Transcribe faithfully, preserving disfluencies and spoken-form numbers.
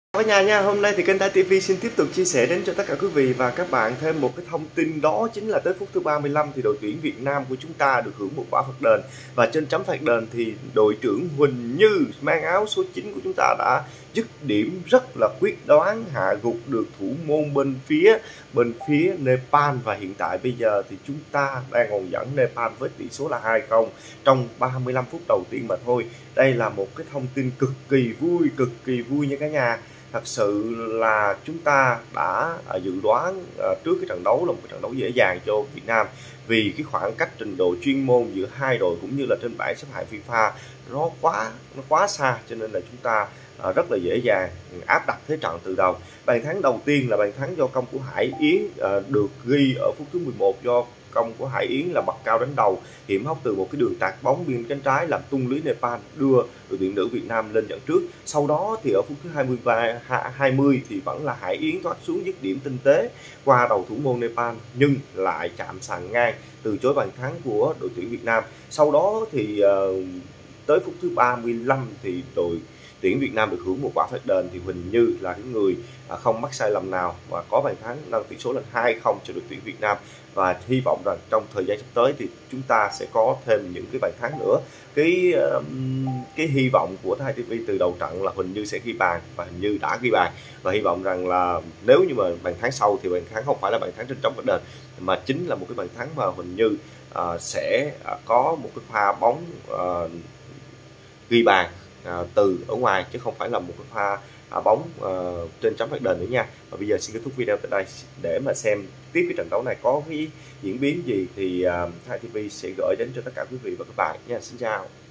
Cả nhà nha, hôm nay thì kênh Thái ti vi xin tiếp tục chia sẻ đến cho tất cả quý vị và các bạn thêm một cái thông tin, đó chính là tới phút thứ ba mươi lăm thì đội tuyển Việt Nam của chúng ta được hưởng một quả phạt đền, và trên chấm phạt đền thì đội trưởng Huỳnh Như mang áo số chín của chúng ta đã dứt điểm rất là quyết đoán, hạ gục được thủ môn bên phía bên phía Nepal, và hiện tại bây giờ thì chúng ta đang còn dẫn Nepal với tỷ số là hai không trong ba mươi lăm phút đầu tiên mà thôi. Đây là một cái thông tin cực kỳ vui, cực kỳ vui nha cả nhà. Thật sự là chúng ta đã dự đoán trước cái trận đấu là một cái trận đấu dễ dàng cho Việt Nam, vì cái khoảng cách trình độ chuyên môn giữa hai đội cũng như là trên bảng xếp hạng FIFA nó quá nó quá xa, cho nên là chúng ta rất là dễ dàng áp đặt thế trận từ đầu. Bàn thắng đầu tiên là bàn thắng do công của Hải Yến, được ghi ở phút thứ mười một do công của Hải Yến là bật cao đánh đầu hiểm hóc từ một cái đường tạt bóng bên cánh trái làm tung lưới Nepal, đưa đội tuyển nữ Việt Nam lên dẫn trước. Sau đó thì ở phút thứ hai mươi ba hai mươi thì vẫn là Hải Yến thoát xuống dứt điểm tinh tế qua đầu thủ môn Nepal, nhưng lại chạm sàn ngang từ chối bàn thắng của đội tuyển Việt Nam. Sau đó thì uh, tới phút thứ ba mươi lăm thì đội tuyển Việt Nam được hưởng một quả phạt đền, thì Huỳnh Như là cái người không mắc sai lầm nào và có bàn thắng nâng tỷ số lên hai không cho đội tuyển Việt Nam. Và hy vọng rằng trong thời gian sắp tới thì chúng ta sẽ có thêm những cái bàn thắng nữa. Cái cái hy vọng của Thái ti vi từ đầu trận là Huỳnh Như sẽ ghi bàn, và Huỳnh Như đã ghi bàn, và hy vọng rằng là nếu như mà bàn thắng sau thì bàn thắng không phải là bàn thắng trên trống phạt đền, mà chính là một cái bàn thắng mà Huỳnh Như uh, sẽ uh, có một cái pha bóng uh, ghi bàn À, từ ở ngoài, chứ không phải là một cái pha à, bóng à, trên chấm phạt đền nữa nha. Và bây giờ xin kết thúc video tại đây. Để mà xem tiếp cái trận đấu này có cái diễn biến gì thì uh, Thái ti vi sẽ gửi đến cho tất cả quý vị và các bạn nha. Xin chào.